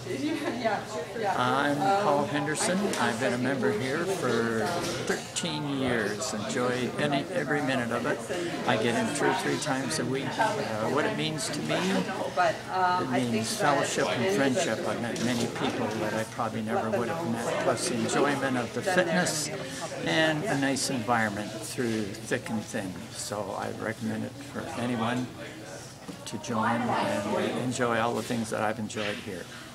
I'm Paul Henderson. I've been a member here for 13 years. Enjoy every minute of it. I get in 2 or 3 times a week. What it means to me, it means fellowship and friendship. I've met many people that I probably never would have met, plus the enjoyment of the fitness and a nice environment through thick and thin. So I recommend it for anyone to join and enjoy all the things that I've enjoyed here.